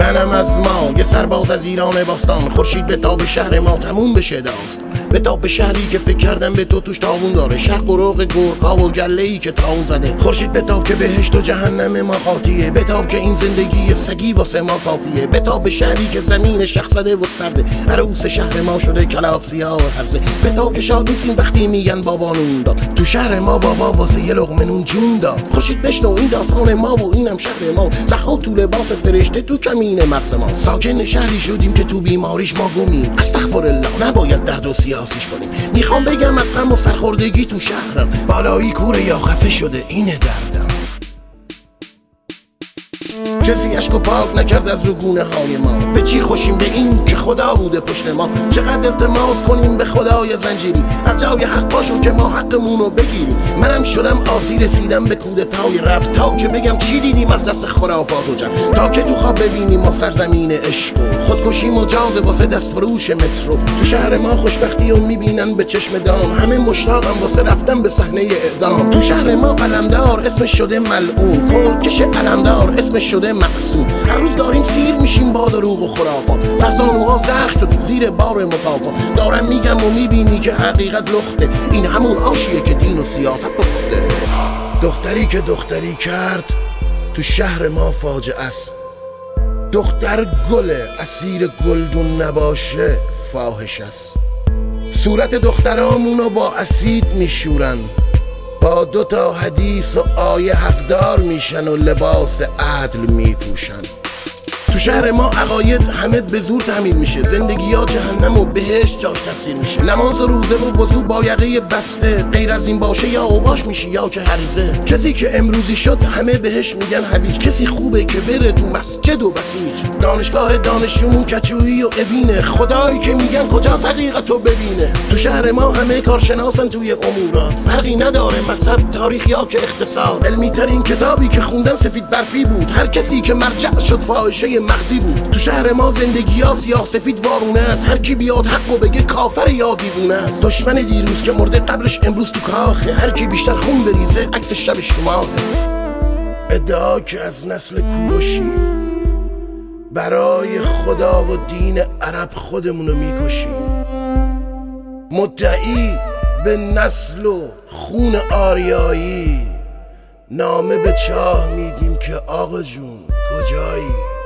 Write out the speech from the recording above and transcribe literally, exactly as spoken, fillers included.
منم از ما یه سرباز از ایران باستان، خورشید به تاب شهر ما تموم بشه داستان. به تاب شهری که فکر کردم به تو توش تاون داره، شرق و رق گرگ‌ها و گله‌ای که تاون زده. خورشید به تاب که بهشت و جهنم ما قاطیه، به تاب که این زندگی سگی واسه ما کافیه. به تاب شهری که زمین شخ زده و سرده، عروس شهر ما شده کلاغ سیاه و هرزه. به تاب که شاد نیستیم وقتی میگن بابا نون داد، تو شهر ما بابا واسه یه لقمه نون جون داد. خورشید بشنو این داستان ما و اینم شهر ما، زخا تو لباس فرشته تو کمین مغز ما. ساکن شهری شدیم که تو بیماریش ما گمیم، استغفرالله نباید درد و سیاسیش کنیم. میخوام بگم از غم و سرخوردگی تو شهرم، بالایی کوره یا خفه شده اینه دردم. کسی اشک و پاک نکرد از رو گونه های ما، به چی خوشیم به این که خدا بوده پشت ما. چقدر التماس کنیم به خدای زنجیری، هر جای حق باشو که ما حقمونو بگیریم. منم شدم آسی رسیدم به کودتای رب، تا که بگم چی دیدیم از دست خرافات و جنگ، تا که تو خواب ببینیم ما سرزمین عشق و خودکشی مجاز واسه دست فروش مترو. تو شهر ما خوشبختی رو میبینن به چشم دام، همه مشتاقم واسه رفتن به صحنه اعدام. تو شهر ما قلمدار اسمش شده ملعون، کلکش قلمدار اسمش شده معصوم. هر روز داریم سیر میشیم با دروغ و خرافات، فرزانوها زخم شد زیر بار مکافات. دارم میگم و میبینی که حقیقت لخته، این همون آشیه که دین و سیاست بخوده. دختری که دختری کرد تو شهر ما فاجعه است، دختر گله اسیر گلدون نباشه فاحش است. صورت دخترامونو با اسید میشورن، با دوتا حدیث و آیه حقدار میشن و لباس عدل میپوشن. تو شهر ما عقاید همه به زور تعمیر میشه، زندگی ها جهنم و بهشت جاش تفسیر میشه. نماز و روزه و وضو با یقه بسته، غیر از این باشه یا اوباش میشی یا که هریزه. کسی که امروزی شد همه بهش میگن هویج، کسی خوبه که بره تو مسجد و بسیج. دانشگاه دانشجومون کچویی و اوینه، خدایی که میگن کجا حقیقتو ببینه. تو شهر ما همه کارشناسن توی امورات، فرقی نداره مذهب تاریخ یا که اقتصاد. علمی ترین کتابی که خوندم سفید برفی بود، هر کسی که مرجع شد فاحشه مغزی بود. تو شهر ما زندگی ها سیاه سفید وارونه است، هر کی بیاد حقو بگه کافر یا دیوونه است. دشمن دیروز که مرده قبرش امروز تو کاخه، هر کی بیشتر خون بریزه عکس شبش تو ماهه. ادعا که از نسل کوروشیم، برای خدا و دین عرب خودمونو میکشیم. مدعی به نسل و خون آریایی، نامه به چاه میدیم که آقا جون کجایی؟